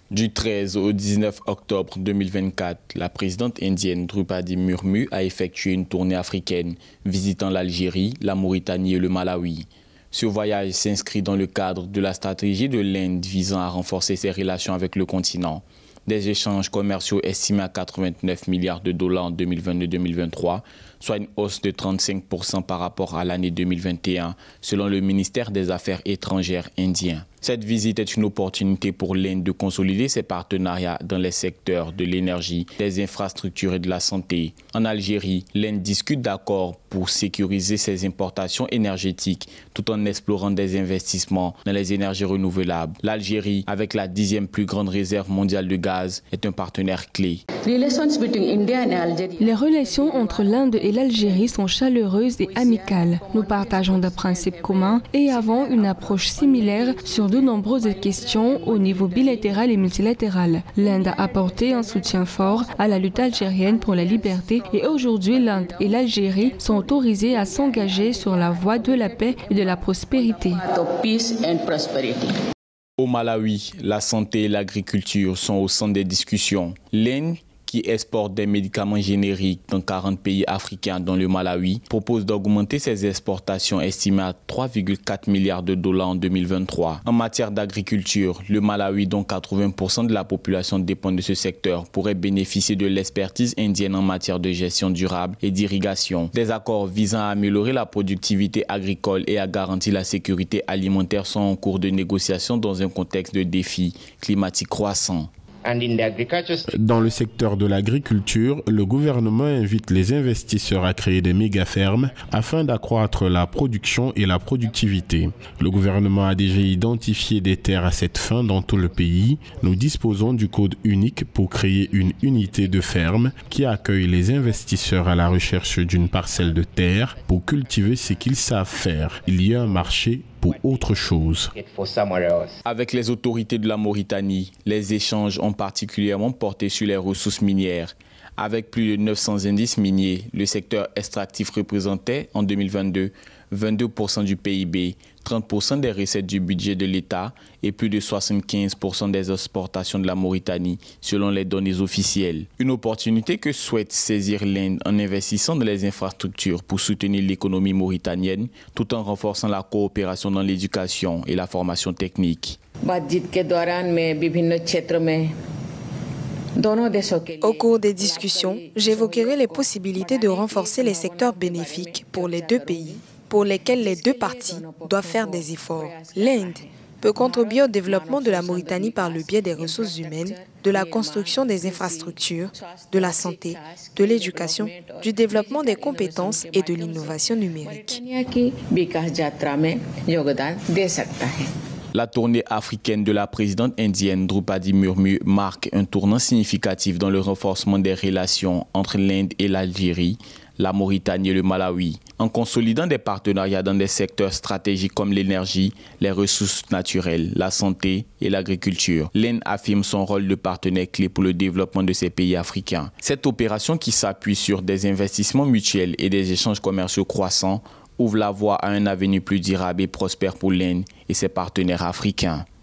Du 13 au 19 octobre 2024, la présidente indienne Drupadi Murmu a effectué une tournée africaine, visitant l'Algérie, la Mauritanie et le Malawi. Ce voyage s'inscrit dans le cadre de la stratégie de l'Inde visant à renforcer ses relations avec le continent. Des échanges commerciaux estimés à 89 milliards de dollars en 2022-2023, soit une hausse de 35% par rapport à l'année 2021, selon le ministère des Affaires étrangères indien. Cette visite est une opportunité pour l'Inde de consolider ses partenariats dans les secteurs de l'énergie, des infrastructures et de la santé. En Algérie, l'Inde discute d'accords pour sécuriser ses importations énergétiques tout en explorant des investissements dans les énergies renouvelables. L'Algérie, avec la 10e plus grande réserve mondiale de gaz, est un partenaire clé. Les relations entre l'Inde et l'Algérie sont chaleureuses et amicales. Nous partageons des principes communs et avons une approche similaire sur de nombreuses questions au niveau bilatéral et multilatéral. L'Inde a apporté un soutien fort à la lutte algérienne pour la liberté et aujourd'hui l'Inde et l'Algérie sont autorisées à s'engager sur la voie de la paix et de la prospérité. Au Malawi, la santé et l'agriculture sont au centre des discussions. L'Inde, qui exporte des médicaments génériques dans 40 pays africains dont le Malawi, propose d'augmenter ses exportations estimées à 3,4 milliards de dollars en 2023. En matière d'agriculture, le Malawi, dont 80% de la population dépend de ce secteur, pourrait bénéficier de l'expertise indienne en matière de gestion durable et d'irrigation. Des accords visant à améliorer la productivité agricole et à garantir la sécurité alimentaire sont en cours de négociation dans un contexte de défis climatiques croissants. Dans le secteur de l'agriculture, le gouvernement invite les investisseurs à créer des méga-fermes afin d'accroître la production et la productivité. Le gouvernement a déjà identifié des terres à cette fin dans tout le pays. Nous disposons du code unique pour créer une unité de ferme qui accueille les investisseurs à la recherche d'une parcelle de terre pour cultiver ce qu'ils savent faire. Il y a un marché pour autre chose. Avec les autorités de la Mauritanie, les échanges ont particulièrement porté sur les ressources minières. Avec plus de 900 indices miniers, le secteur extractif représentait en 2022 22% du PIB, 30% des recettes du budget de l'État et plus de 75% des exportations de la Mauritanie, selon les données officielles. Une opportunité que souhaite saisir l'Inde en investissant dans les infrastructures pour soutenir l'économie mauritanienne, tout en renforçant la coopération dans l'éducation et la formation technique. Au cours des discussions, j'évoquerai les possibilités de renforcer les secteurs bénéfiques pour les deux pays, pour lesquels les deux parties doivent faire des efforts. L'Inde peut contribuer au développement de la Mauritanie par le biais des ressources humaines, de la construction des infrastructures, de la santé, de l'éducation, du développement des compétences et de l'innovation numérique. La tournée africaine de la présidente indienne Drupadi Murmu marque un tournant significatif dans le renforcement des relations entre l'Inde et l'Algérie, la Mauritanie et le Malawi, en consolidant des partenariats dans des secteurs stratégiques comme l'énergie, les ressources naturelles, la santé et l'agriculture. L'Inde affirme son rôle de partenaire clé pour le développement de ces pays africains. Cette opération, qui s'appuie sur des investissements mutuels et des échanges commerciaux croissants, ouvre la voie à un avenir plus durable et prospère pour l'Inde et ses partenaires africains.